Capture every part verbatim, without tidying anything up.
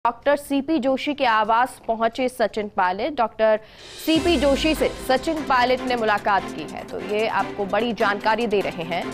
Doctor CP Joshi के आवास पहुंचे सचिन पायलट। डॉक्टर सीपी जोशी से सचिन पायलट ने मुलाकात की है, तो ये आपको बड़ी जानकारी दे रहे हैं।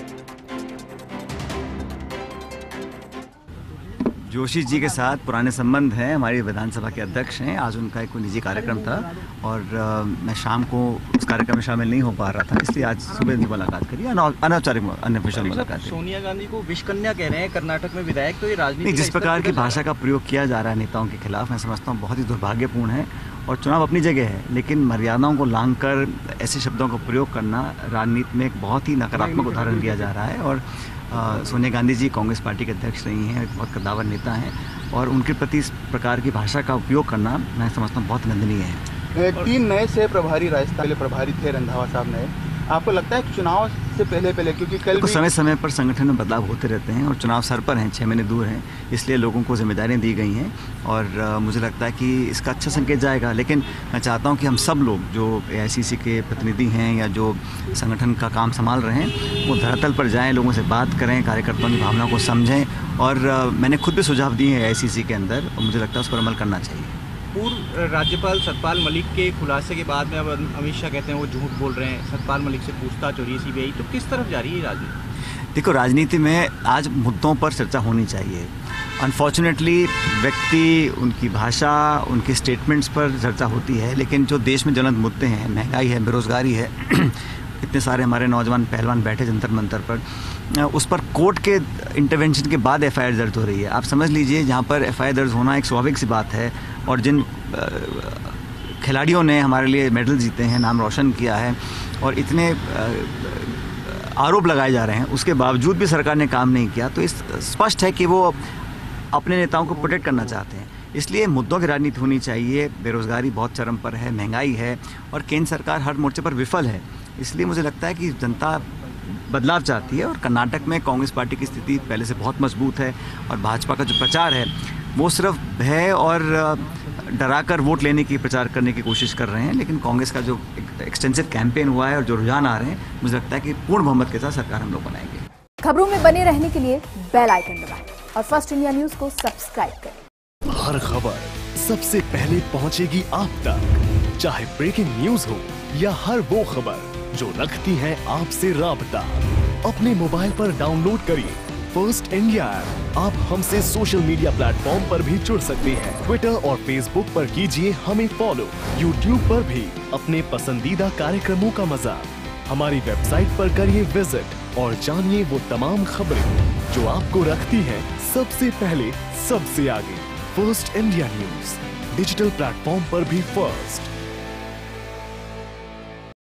जोशी जी के साथ पुराने संबंध हैं, हमारी विधानसभा के अध्यक्ष हैं। आज उनका एक निजी कार्यक्रम था और आ, मैं शाम को उस कार्यक्रम में शामिल नहीं हो पा रहा था, इसलिए आज सुबह की मुलाकात करी, अनौपचारिक अनऑफिशियल मुलाकात। सोनिया गांधी को विष कन्या कह रहे हैं कर्नाटक में विधायक, तो ये राजनीति जिस प्रकार की भाषा का प्रयोग किया जा रहा है नेताओं के खिलाफ, मैं समझता हूँ बहुत ही दुर्भाग्यपूर्ण है। और चुनाव अपनी जगह है, लेकिन मर्यादाओं को लांघ कर ऐसे शब्दों का प्रयोग करना राजनीति में एक बहुत ही नकारात्मक उदाहरण दिया जा रहा है। और आ, सोनिया गांधी जी कांग्रेस पार्टी के अध्यक्ष रही हैं, एक बहुत कद्दावर नेता हैं, और उनके प्रति इस प्रकार की भाषा का उपयोग करना मैं समझता हूँ बहुत निंदनीय है। तीन नए से प्रभारी राजस्थान के प्रभारी थे रंधावा साहब नए, आपको लगता है कि चुनाव से पहले पहले, क्योंकि कल भी समय समय पर संगठन में बदलाव होते रहते हैं और चुनाव सर पर हैं, छः महीने दूर हैं, इसलिए लोगों को जिम्मेदारियां दी गई हैं और आ, मुझे लगता है कि इसका अच्छा संकेत जाएगा। लेकिन मैं चाहता हूं कि हम सब लोग जो ए आई सी सी के प्रतिनिधि हैं या जो संगठन का काम संभाल रहे हैं, वो धरातल पर जाएँ, लोगों से बात करें, कार्यकर्ताओं की भावना को समझें। और आ, मैंने खुद भी सुझाव दिए हैं ए आई सी सी के अंदर, और मुझे लगता है उस पर अमल करना चाहिए। पूर्व राज्यपाल सतपाल मलिक के खुलासे के बाद में अब अमित शाह कहते हैं वो झूठ बोल रहे हैं, सतपाल मलिक से पूछताछ हो रही है सी बी आई, तो किस तरफ जा रही है राजनीति? देखो, राजनीति में आज मुद्दों पर चर्चा होनी चाहिए। अनफॉर्चुनेटली व्यक्ति, उनकी भाषा, उनके स्टेटमेंट्स पर चर्चा होती है, लेकिन जो देश में ज्वलंत मुद्दे हैं, महंगाई है, बेरोजगारी है, इतने सारे हमारे नौजवान पहलवान बैठे जंतर मंतर पर, उस पर कोर्ट के इंटरवेंशन के बाद एफ आई आर दर्ज हो रही है। आप समझ लीजिए, जहाँ पर एफ आई आर दर्ज होना एक स्वाभाविक सी बात है, और जिन खिलाड़ियों ने हमारे लिए मेडल जीते हैं, नाम रोशन किया है, और इतने आरोप लगाए जा रहे हैं, उसके बावजूद भी सरकार ने काम नहीं किया, तो इस स्पष्ट है कि वो अपने नेताओं को प्रोटेक्ट करना चाहते हैं। इसलिए मुद्दों की राजनीति होनी चाहिए। बेरोजगारी बहुत चरम पर है, महंगाई है, और केंद्र सरकार हर मोर्चे पर विफल है। इसलिए मुझे लगता है कि जनता बदलाव चाहती है, और कर्नाटक में कांग्रेस पार्टी की स्थिति पहले से बहुत मजबूत है, और भाजपा का जो प्रचार है वो सिर्फ भय और डराकर वोट लेने की प्रचार करने की कोशिश कर रहे हैं। लेकिन कांग्रेस का जो एक्सटेंसिव कैंपेन हुआ है और जो रुझान आ रहे हैं, मुझे लगता है कि पूर्ण बहुमत के साथ सरकार हम लोग बनाएंगे। खबरों में बने रहने के लिए बेल आइकन दबाएं और फर्स्ट इंडिया न्यूज को सब्सक्राइब करें। हर खबर सबसे पहले पहुंचेगी आप तक, चाहे ब्रेकिंग न्यूज हो या हर वो खबर जो रखती है आपसे राबता। अपने मोबाइल पर डाउनलोड करिए फर्स्ट इंडिया ऐप। आप हमसे सोशल मीडिया प्लेटफॉर्म पर भी जुड़ सकते हैं। ट्विटर और फेसबुक पर कीजिए हमें फॉलो। यूट्यूब पर भी अपने पसंदीदा कार्यक्रमों का मजा। हमारी वेबसाइट पर करिए विजिट और जानिए वो तमाम खबरें जो आपको रखती हैं सबसे पहले, सबसे आगे। First India news digital platform पर भी फर्स्ट।